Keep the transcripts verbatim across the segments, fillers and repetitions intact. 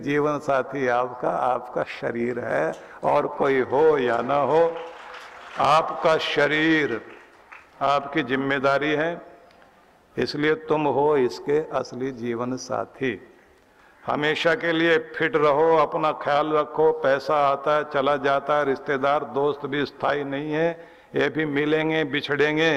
जीवन साथी आपका आपका शरीर है, और कोई हो या ना हो, आपका शरीर आपकी जिम्मेदारी है। इसलिए तुम हो इसके असली जीवन साथी। हमेशा के लिए फिट रहो, अपना ख्याल रखो। पैसा आता है चला जाता है, रिश्तेदार दोस्त भी स्थायी नहीं है, ये भी मिलेंगे बिछड़ेंगे।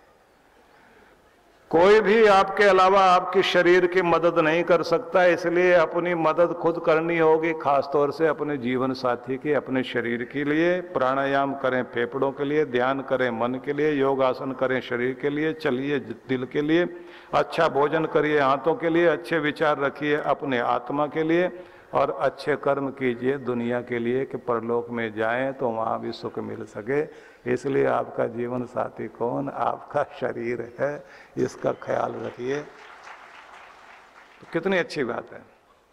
कोई भी आपके अलावा आपके शरीर की मदद नहीं कर सकता, इसलिए अपनी मदद खुद करनी होगी, खासतौर से अपने जीवन साथी की, अपने शरीर के लिए। प्राणायाम करें फेफड़ों के लिए, ध्यान करें मन के लिए, योगासन करें शरीर के लिए, चलिए दिल के लिए, अच्छा भोजन करिए हाथों के लिए, अच्छे विचार रखिए अपने आत्मा के लिए, और अच्छे कर्म कीजिए दुनिया के लिए कि परलोक में जाएं तो वहाँ भी सुख मिल सके। इसलिए आपका जीवन साथी कौन? आपका शरीर है, इसका ख्याल रखिए। तो कितनी अच्छी बात है।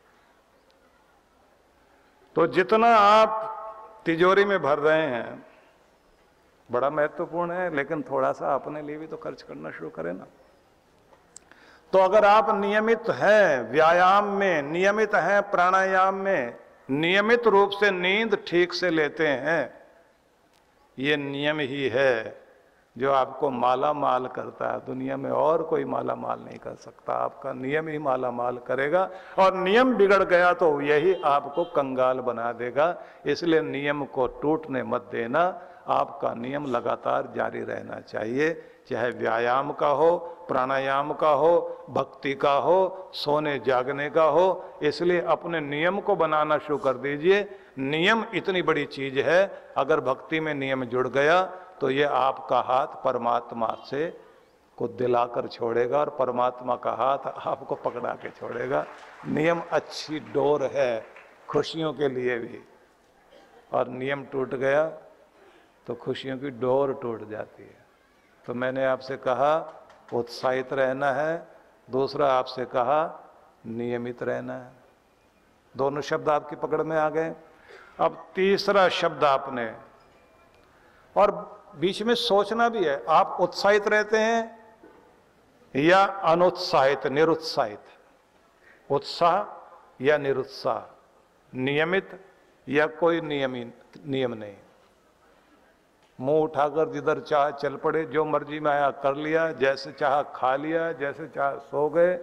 तो जितना आप तिजोरी में भर रहे हैं बड़ा महत्वपूर्ण है, लेकिन थोड़ा सा अपने लिए भी तो खर्च करना शुरू करें ना। तो अगर आप नियमित हैं व्यायाम में, नियमित हैं प्राणायाम में, नियमित रूप से नींद ठीक से लेते हैं, ये नियम ही है जो आपको माला माल करता है। दुनिया में और कोई माला माल नहीं कर सकता, आपका नियम ही माला माल करेगा। और नियम बिगड़ गया तो यही आपको कंगाल बना देगा। इसलिए नियम को टूटने मत देना, आपका नियम लगातार जारी रहना चाहिए, चाहे व्यायाम का हो, प्राणायाम का हो, भक्ति का हो, सोने जागने का हो। इसलिए अपने नियम को बनाना शुरू कर दीजिए। नियम इतनी बड़ी चीज है, अगर भक्ति में नियम जुड़ गया तो ये आपका हाथ परमात्मा से को दिलाकर छोड़ेगा, और परमात्मा का हाथ आपको पकड़ा के छोड़ेगा। नियम अच्छी डोर है खुशियों के लिए भी, और नियम टूट गया तो खुशियों की डोर टूट जाती है। तो मैंने आपसे कहा उत्साहित रहना है, दूसरा आपसे कहा नियमित रहना है। दोनों शब्द आपकी पकड़ में आ गए। अब तीसरा शब्द आपने, और बीच में सोचना भी है, आप उत्साहित रहते हैं या अनुत्साहित, निरुत्साहित, उत्साह या निरुत्साह, नियमित या कोई नियमित नियम नहीं। मुंह उठाकर जिधर चाह चल पड़े, जो मर्जी में आया कर लिया, जैसे चाहा खा लिया, जैसे चाह सो गए।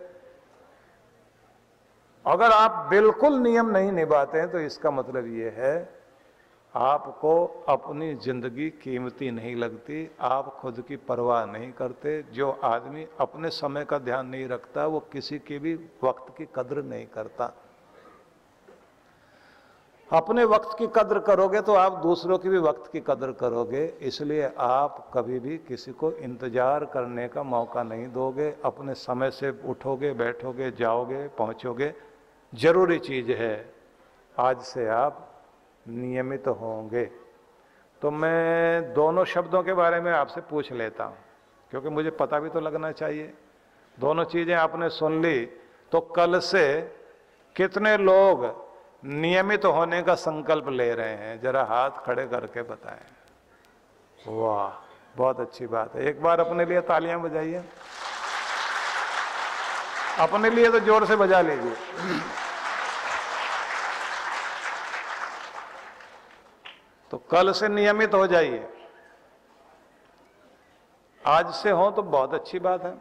अगर आप बिल्कुल नियम नहीं निभाते हैं तो इसका मतलब ये है आपको अपनी जिंदगी कीमती नहीं लगती, आप खुद की परवाह नहीं करते। जो आदमी अपने समय का ध्यान नहीं रखता वो किसी की भी वक्त की कद्र नहीं करता। अपने वक्त की कद्र करोगे तो आप दूसरों की भी वक्त की कद्र करोगे। इसलिए आप कभी भी किसी को इंतजार करने का मौका नहीं दोगे, अपने समय से उठोगे, बैठोगे, जाओगे, पहुंचोगे। जरूरी चीज है आज से आप नियमित होंगे। तो मैं दोनों शब्दों के बारे में आपसे पूछ लेता हूं, क्योंकि मुझे पता भी तो लगना चाहिए। दोनों चीजें आपने सुन ली, तो कल से कितने लोग नियमित होने का संकल्प ले रहे हैं? जरा हाथ खड़े करके बताएं। वाह, बहुत अच्छी बात है। एक बार अपने लिए तालियां बजाइए, अपने लिए तो जोर से बजा लीजिए। तो कल से नियमित हो जाइए। आज से हो तो बहुत अच्छी बात है।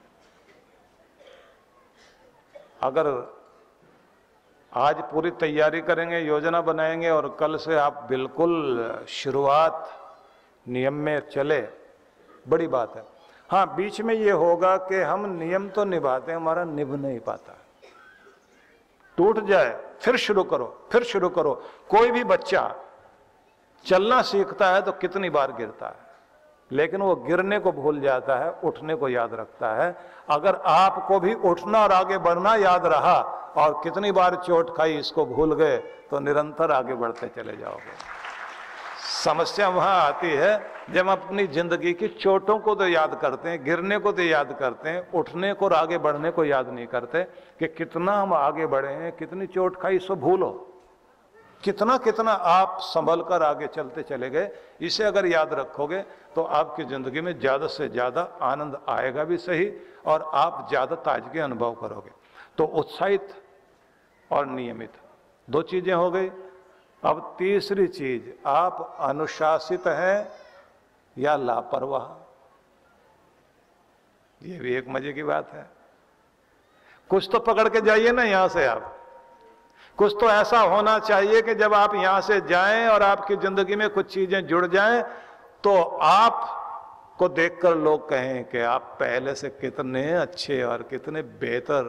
अगर आज पूरी तैयारी करेंगे, योजना बनाएंगे, और कल से आप बिल्कुल शुरुआत नियम में चले, बड़ी बात है। हाँ, बीच में ये होगा कि हम नियम तो निभाते हैं, हमारा निभ नहीं पाता, टूट जाए, फिर शुरू करो, फिर शुरू करो। कोई भी बच्चा चलना सीखता है तो कितनी बार गिरता है, लेकिन वो गिरने को भूल जाता है, उठने को याद रखता है। अगर आपको भी उठना और आगे बढ़ना याद रहा और कितनी बार चोट खाई इसको भूल गए, तो निरंतर आगे बढ़ते चले जाओगे। समस्या वहां आती है जब हम अपनी जिंदगी की चोटों को तो याद करते हैं, गिरने को तो याद करते हैं, उठने को और आगे बढ़ने को याद नहीं करते कि कितना हम आगे बढ़े हैं, कितनी चोट खाई, इसको भूलो। कितना कितना आप संभल कर आगे चलते चले गए, इसे अगर याद रखोगे तो आपकी जिंदगी में ज्यादा से ज्यादा आनंद आएगा भी सही, और आप ज्यादा ताजगी अनुभव करोगे। तो उत्साहित और नियमित दो चीजें हो गई। अब तीसरी चीज, आप अनुशासित हैं या लापरवाह। ये भी एक मजे की बात है। कुछ तो पकड़ के जाइए ना यहां से आप। कुछ तो ऐसा होना चाहिए कि जब आप यहां से जाएं और आपकी जिंदगी में कुछ चीजें जुड़ जाएं तो आप को देखकर लोग कहें कि आप पहले से कितने अच्छे और कितने बेहतर,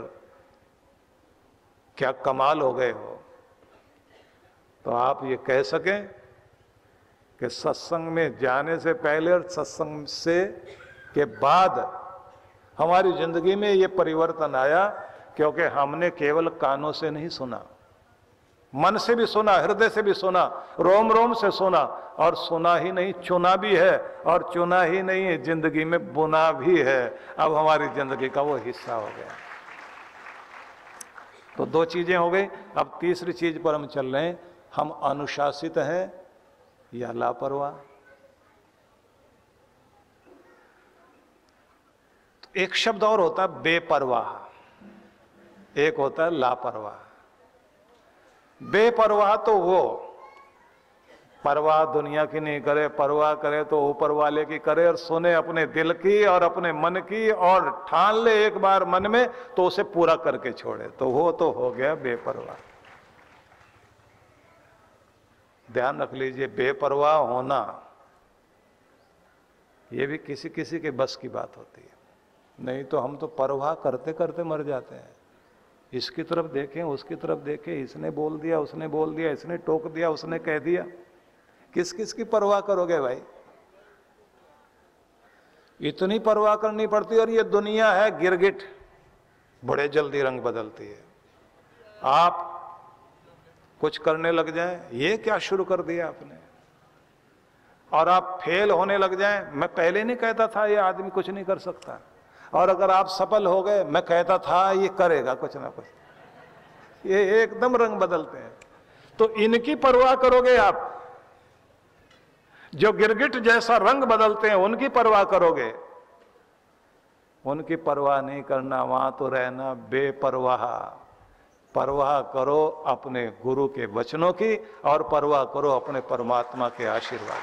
क्या कमाल हो गए हो। तो आप ये कह सकें कि सत्संग में जाने से पहले और सत्संग से के बाद हमारी जिंदगी में ये परिवर्तन आया, क्योंकि हमने केवल कानों से नहीं सुना, मन से भी सुना, हृदय से भी सुना, रोम रोम से सुना, और सुना ही नहीं चुना भी है, और चुना ही नहीं है जिंदगी में बुना भी है। अब हमारी जिंदगी का वो हिस्सा हो गया। तो दो चीजें हो गई। अब तीसरी चीज पर हम चल रहे हैं, हम अनुशासित हैं या लापरवाह। एक शब्द और होता है बेपरवाह, एक होता है लापरवाह। बेपरवाह तो वो परवाह दुनिया की नहीं करे, परवाह करे तो ऊपर वाले की करे, और सुने अपने दिल की और अपने मन की, और ठान ले एक बार मन में तो उसे पूरा करके छोड़े, तो वो तो हो गया बेपरवाह। ध्यान रख लीजिए, बेपरवाह होना ये भी किसी किसी के बस की बात होती है। नहीं तो हम तो परवाह करते करते मर जाते हैं। इसकी तरफ देखें, उसकी तरफ देखें, इसने बोल दिया, उसने बोल दिया, इसने टोक दिया, उसने कह दिया, किस किस की परवाह करोगे भाई। इतनी परवाह करनी पड़ती है। और ये दुनिया है गिरगिट, बड़े जल्दी रंग बदलती है। आप कुछ करने लग जाएं, ये क्या शुरू कर दिया आपने, और आप फेल होने लग जाएं, मैं पहले नहीं कहता था ये आदमी कुछ नहीं कर सकता, और अगर आप सफल हो गए, मैं कहता था ये करेगा कुछ ना कुछ। ये एकदम रंग बदलते हैं। तो इनकी परवाह करोगे आप, जो गिरगिट जैसा रंग बदलते हैं उनकी परवाह करोगे। उनकी परवाह नहीं करना, वहां तो रहना बेपरवाह। परवाह करो अपने गुरु के वचनों की, और परवाह करो अपने परमात्मा के आशीर्वाद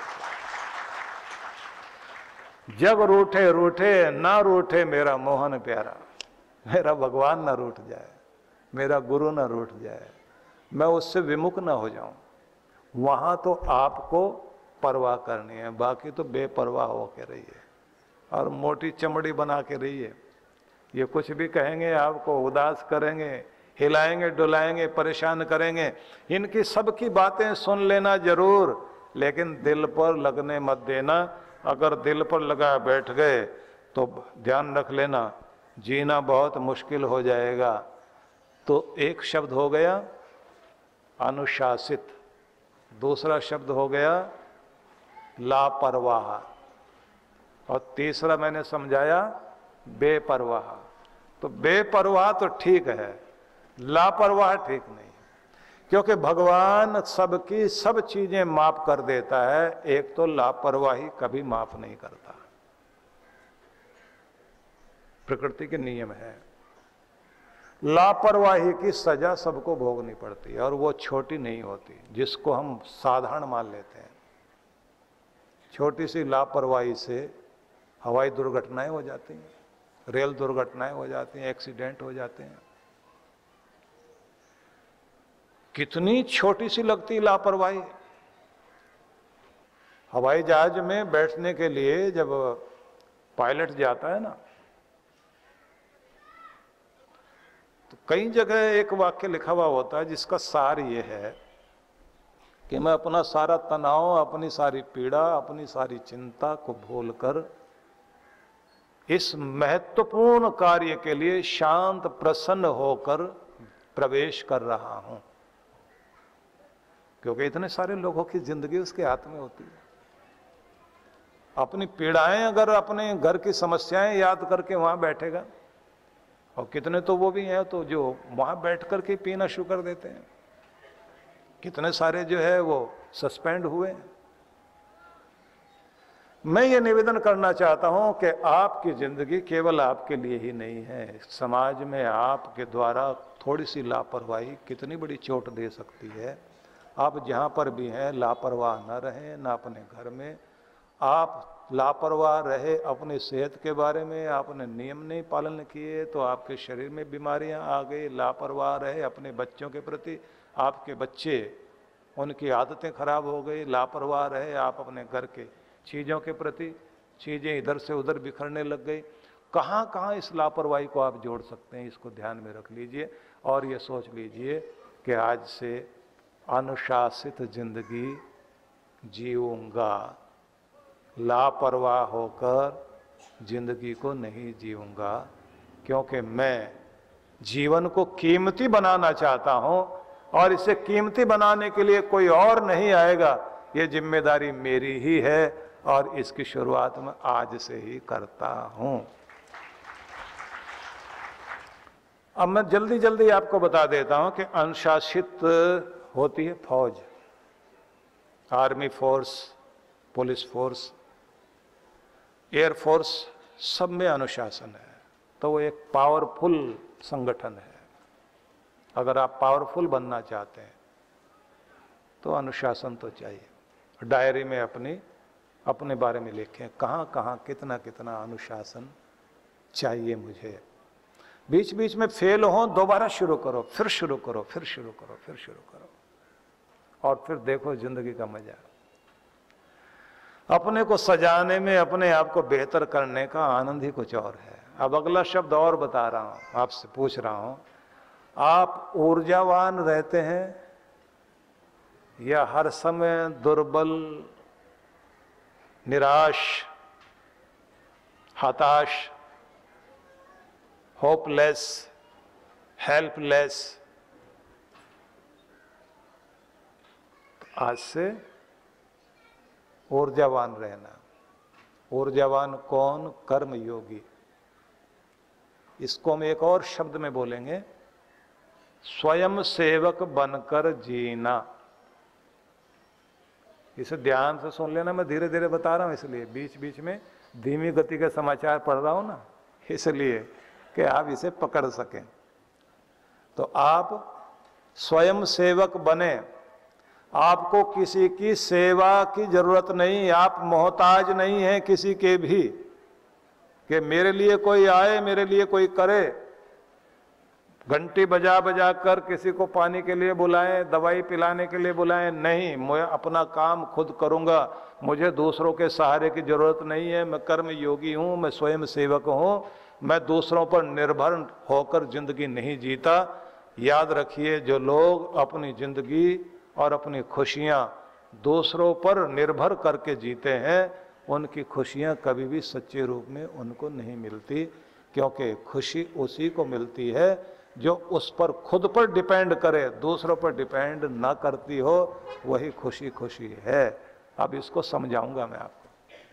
की। जब रूठे रूठे ना रूठे मेरा मोहन प्यारा, मेरा भगवान ना रूठ जाए, मेरा गुरु ना रूठ जाए, मैं उससे विमुख ना हो जाऊं, वहां तो आपको परवाह करनी है। बाकी तो बेपरवाह होके रहिए और मोटी चमड़ी बना के रहिए। ये कुछ भी कहेंगे आपको उदास करेंगे, हिलाएंगे डुलाएंगे, परेशान करेंगे, इनकी सबकी बातें सुन लेना जरूर, लेकिन दिल पर लगने मत देना। अगर दिल पर लगा बैठ गए तो ध्यान रख लेना, जीना बहुत मुश्किल हो जाएगा। तो एक शब्द हो गया अनुशासित, दूसरा शब्द हो गया लापरवाह, और तीसरा मैंने समझाया बेपरवाह। तो बेपरवाह तो ठीक है, लापरवाह ठीक नहीं, क्योंकि भगवान सबकी सब चीजें माफ कर देता है, एक तो लापरवाही कभी माफ नहीं करता। प्रकृति के नियम है। लापरवाही की सजा सबको भोगनी पड़ती है, और वो छोटी नहीं होती, जिसको हम साधारण मान लेते हैं। छोटी सी लापरवाही से हवाई दुर्घटनाएं हो जाती हैं, रेल दुर्घटनाएं हो जाती हैं, एक्सीडेंट हो जाते हैं। कितनी छोटी सी लगती लापरवाही। हवाई जहाज में बैठने के लिए जब पायलट जाता है ना, तो कई जगह एक वाक्य लिखा हुआ होता है जिसका सार ये है कि मैं अपना सारा तनाव, अपनी सारी पीड़ा, अपनी सारी चिंता को भूलकर इस महत्वपूर्ण कार्य के लिए शांत प्रसन्न होकर प्रवेश कर रहा हूं। क्योंकि इतने सारे लोगों की जिंदगी उसके हाथ में होती है। अपनी पीड़ाएं, अगर अपने घर की समस्याएं याद करके वहां बैठेगा, और कितने तो वो भी हैं तो जो वहां बैठ करके पीना शुरू कर देते हैं, कितने सारे जो है वो सस्पेंड हुए। मैं ये निवेदन करना चाहता हूं कि आपकी जिंदगी केवल आपके लिए ही नहीं है। समाज में आपके द्वारा थोड़ी सी लापरवाही कितनी बड़ी चोट दे सकती है। आप जहां पर भी हैं लापरवाह न रहें, ना अपने घर में। आप लापरवाह रहे अपनी सेहत के बारे में, आपने नियम नहीं पालन किए तो आपके शरीर में बीमारियां आ गई। लापरवाह रहे अपने बच्चों के प्रति, आपके बच्चे, उनकी आदतें खराब हो गई। लापरवाह रहे आप अपने घर के चीज़ों के प्रति, चीज़ें इधर से उधर बिखरने लग गई। कहाँ कहाँ इस लापरवाही को आप जोड़ सकते हैं, इसको ध्यान में रख लीजिए और ये सोच लीजिए कि आज से अनुशासित जिंदगी जीऊंगा, लापरवाह होकर जिंदगी को नहीं जीऊंगा, क्योंकि मैं जीवन को कीमती बनाना चाहता हूं और इसे कीमती बनाने के लिए कोई और नहीं आएगा। ये जिम्मेदारी मेरी ही है और इसकी शुरुआत मैं आज से ही करता हूं। अब मैं जल्दी जल्दी आपको बता देता हूं कि अनुशासित होती है फौज, army force, police force, air force, सब में अनुशासन है। तो वो एक पावरफुल संगठन है। अगर आप पावरफुल बनना चाहते हैं तो अनुशासन तो चाहिए। डायरी में अपनी अपने बारे में लिखें कहाँ कहाँ कितना कितना अनुशासन चाहिए मुझे। बीच बीच में फेल हो दोबारा शुरू करो, फिर शुरू करो, फिर शुरू करो, फिर शुरू करो और फिर देखो जिंदगी का मजा। अपने को सजाने में, अपने आप को बेहतर करने का आनंद ही कुछ और है। अब अगला शब्द और बता रहा हूं, आपसे पूछ रहा हूं, आप ऊर्जावान रहते हैं या हर समय दुर्बल, निराश, हताश, होपलेस, हेल्पलेस? आज से ऊर्जावान रहना। ऊर्जावान कौन? कर्म योगी। इसको हम एक और शब्द में बोलेंगे, स्वयं सेवक बनकर जीना। इसे ध्यान से सुन लेना, मैं धीरे धीरे बता रहा हूं इसलिए, बीच बीच में धीमी गति के समाचार पढ़ रहा हूं ना, इसलिए कि आप इसे पकड़ सकें। तो आप स्वयं सेवक बने, आपको किसी की सेवा की जरूरत नहीं, आप मोहताज नहीं हैं किसी के भी कि मेरे लिए कोई आए, मेरे लिए कोई करे। घंटी बजा बजा कर किसी को पानी के लिए बुलाएं, दवाई पिलाने के लिए बुलाएं, नहीं, मैं अपना काम खुद करूंगा, मुझे दूसरों के सहारे की जरूरत नहीं है। मैं कर्म योगी हूं, मैं स्वयं सेवक हूं, मैं दूसरों पर निर्भर होकर जिंदगी नहीं जीता। याद रखिए, जो लोग अपनी जिंदगी और अपनी खुशियां दूसरों पर निर्भर करके जीते हैं, उनकी खुशियां कभी भी सच्चे रूप में उनको नहीं मिलती, क्योंकि खुशी उसी को मिलती है जो उस पर खुद पर डिपेंड करे, दूसरों पर डिपेंड ना करती हो, वही खुशी खुशी है। अब इसको समझाऊंगा मैं आपको।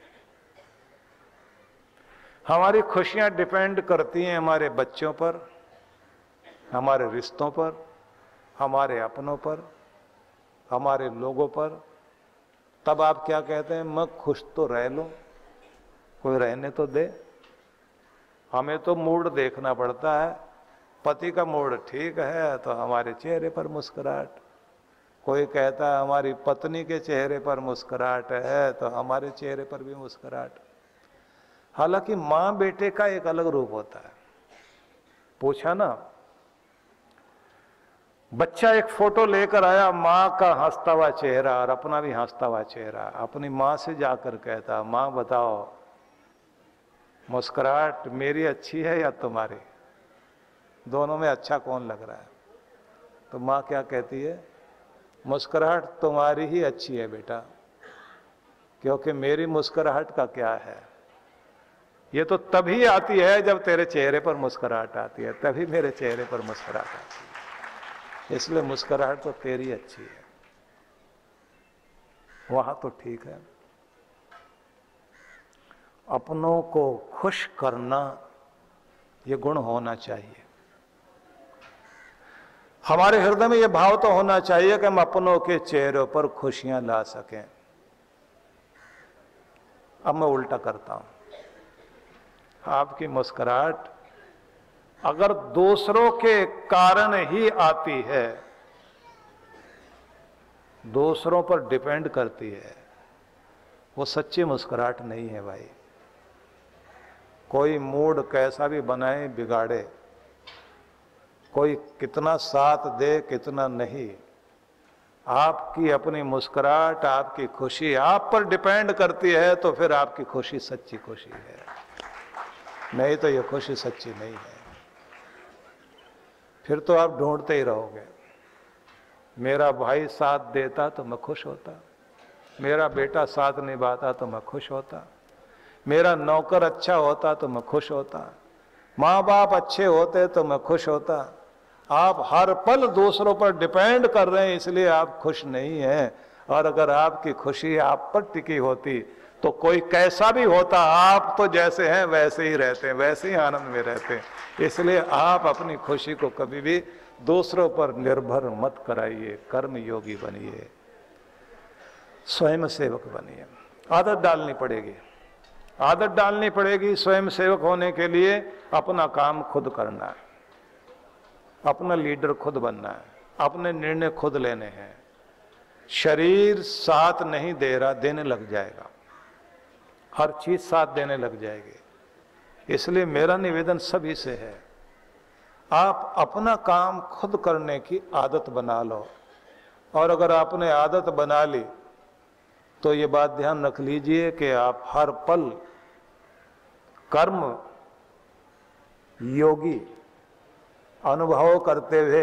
हमारी खुशियां डिपेंड करती हैं हमारे बच्चों पर, हमारे रिश्तों पर, हमारे अपनों पर, हमारे लोगों पर। तब आप क्या कहते हैं? मैं खुश तो रह लूं, कोई रहने तो दे। हमें तो मूड देखना पड़ता है। पति का मूड ठीक है तो हमारे चेहरे पर मुस्कुराहट, कोई कहता है हमारी पत्नी के चेहरे पर मुस्कुराहट है तो हमारे चेहरे पर भी मुस्कुराहट। हालांकि मां बेटे का एक अलग रूप होता है। पूछा ना, बच्चा एक फोटो लेकर आया, माँ का हंसता हुआ चेहरा और अपना भी हंसता हुआ चेहरा, अपनी माँ से जाकर कहता, माँ बताओ मुस्कुराहट मेरी अच्छी है या तुम्हारी? दोनों में अच्छा कौन लग रहा है? तो माँ क्या कहती है? मुस्कुराहट तुम्हारी ही अच्छी है बेटा, क्योंकि मेरी मुस्कुराहट का क्या है? ये तो तभी आती है जब तेरे चेहरे पर मुस्कुराहट आती है, तभी मेरे चेहरे पर मुस्कुराहट आती है। इसलिए मुस्कुराहट तो तेरी अच्छी है, वहां तो ठीक है। अपनों को खुश करना ये गुण होना चाहिए। हमारे हृदय में ये भाव तो होना चाहिए कि हम अपनों के चेहरों पर खुशियां ला सकें। अब मैं उल्टा करता हूं, आपकी मुस्कुराहट अगर दूसरों के कारण ही आती है, दूसरों पर डिपेंड करती है, वो सच्ची मुस्कुराहट नहीं है भाई। कोई मूड कैसा भी बनाए बिगाड़े, कोई कितना साथ दे कितना नहीं, आपकी अपनी मुस्कुराहट, आपकी खुशी आप पर डिपेंड करती है, तो फिर आपकी खुशी सच्ची खुशी है, नहीं तो ये खुशी सच्ची नहीं है। फिर तो आप ढूंढते ही रहोगे, मेरा भाई साथ देता तो मैं खुश होता, मेरा बेटा साथ निभाता तो मैं खुश होता, मेरा नौकर अच्छा होता तो मैं खुश होता, माँ बाप अच्छे होते तो मैं खुश होता। आप हर पल दूसरों पर डिपेंड कर रहे हैं, इसलिए आप खुश नहीं हैं। और अगर आपकी खुशी आप पर टिकी होती तो कोई कैसा भी होता, आप तो जैसे हैं वैसे ही रहते हैं, वैसे ही आनंद में रहते हैं। इसलिए आप अपनी खुशी को कभी भी दूसरों पर निर्भर मत कराइए, कर्म योगी बनिए, स्वयं सेवक बनिए। आदत डालनी पड़ेगी, आदत डालनी पड़ेगी स्वयं सेवक होने के लिए। अपना काम खुद करना है, अपना लीडर खुद बनना है, अपने निर्णय खुद लेने हैं। शरीर साथ नहीं दे रहा, देने लग जाएगा, हर चीज साथ देने लग जाएगी। इसलिए मेरा निवेदन सभी से है, आप अपना काम खुद करने की आदत बना लो। और अगर आपने आदत बना ली तो ये बात ध्यान रख लीजिए कि आप हर पल कर्म योगी अनुभव करते हुए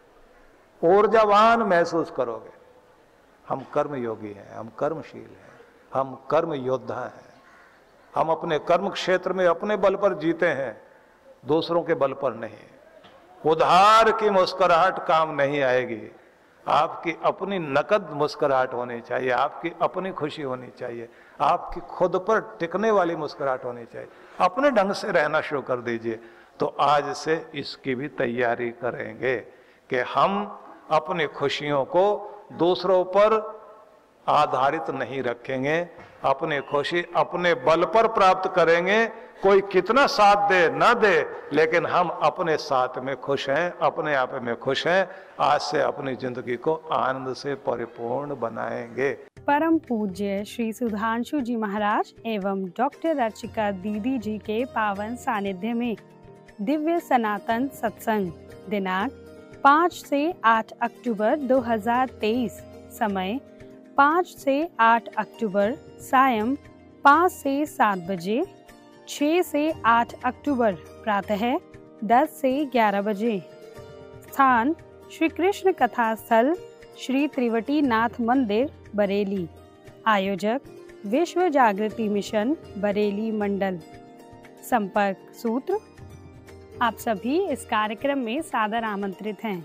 ऊर्जावान महसूस करोगे। हम कर्म योगी हैं, हम कर्मशील हैं, हम कर्म योद्धा हैं। हम अपने कर्म क्षेत्र में अपने बल पर जीते हैं, दूसरों के बल पर नहीं। उधार की मुस्कुराहट काम नहीं आएगी, आपकी अपनी नकद मुस्कुराहट होनी चाहिए, आपकी अपनी खुशी होनी चाहिए, आपकी खुद पर टिकने वाली मुस्कुराहट होनी चाहिए। अपने ढंग से रहना शुरू कर दीजिए। तो आज से इसकी भी तैयारी करेंगे कि हम अपनी खुशियों को दूसरों पर आधारित नहीं रखेंगे, अपनी खुशी अपने बल पर प्राप्त करेंगे। कोई कितना साथ दे ना दे, लेकिन हम अपने साथ में खुश हैं, अपने आप में खुश हैं। आज से अपनी जिंदगी को आनंद से परिपूर्ण बनाएंगे। परम पूज्य श्री सुधांशु जी महाराज एवं डॉक्टर अर्चिका दीदी जी के पावन सानिध्य में दिव्य सनातन सत्संग दिनांक पाँच से आठ अक्टूबर दो हज़ार तेईस, समय पाँच से आठ अक्टूबर सायं पाँच से सात बजे, छह से आठ अक्टूबर प्रातः दस से ग्यारह बजे। स्थान श्री कृष्ण कथा स्थल श्री त्रिवटी नाथ मंदिर बरेली। आयोजक विश्व जागृति मिशन बरेली मंडल। संपर्क सूत्र। आप सभी इस कार्यक्रम में सादर आमंत्रित हैं।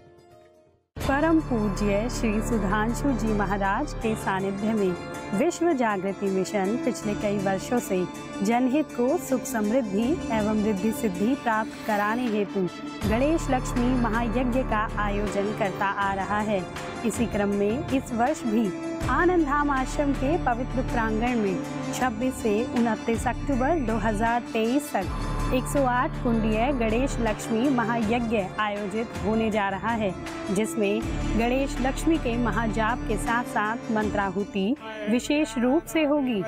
परम पूज्य श्री सुधांशु जी महाराज के सानिध्य में विश्व जागृति मिशन पिछले कई वर्षों से जनहित को सुख समृद्धि एवं रिद्धि सिद्धि प्राप्त कराने हेतु गणेश लक्ष्मी महायज्ञ का आयोजन करता आ रहा है। इसी क्रम में इस वर्ष भी आनंद धाम आश्रम के पवित्र प्रांगण में छब्बीस से उनतीस अक्टूबर दो हज़ार तेईस तक एक सौ आठ कुंडीय गणेश लक्ष्मी महायज्ञ आयोजित होने जा रहा है, जिसमें गणेश लक्ष्मी के महाजाप के साथ साथ मंत्राहुति विशेष रूप से होगी।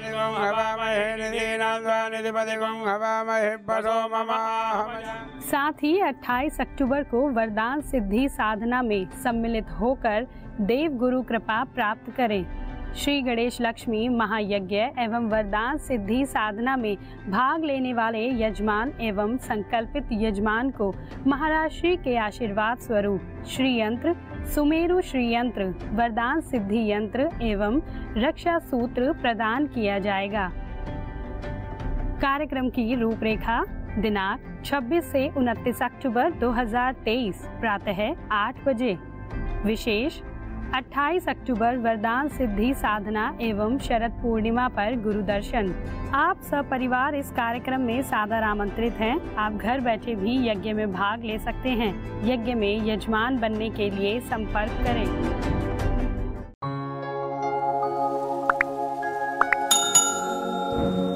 साथ ही अट्ठाईस अक्टूबर को वरदान सिद्धि साधना में सम्मिलित होकर देव गुरु कृपा प्राप्त करें। श्री गणेश लक्ष्मी महायज्ञ एवं वरदान सिद्धि साधना में भाग लेने वाले यजमान एवं संकल्पित यजमान को महाराज श्री के आशीर्वाद स्वरूप श्री यंत्र, सुमेरु श्री यंत्र, वरदान सिद्धि यंत्र एवं रक्षा सूत्र प्रदान किया जाएगा। कार्यक्रम की रूपरेखा दिनांक छब्बीस से उनतीस अक्टूबर दो हज़ार तेईस प्रातः आठ बजे। विशेष अट्ठाईस अक्टूबर वरदान सिद्धि साधना एवं शरद पूर्णिमा पर गुरु दर्शन। आप सपरिवार इस कार्यक्रम में सादर आमंत्रित हैं। आप घर बैठे भी यज्ञ में भाग ले सकते हैं। यज्ञ में यजमान बनने के लिए संपर्क करें। नमस्कार।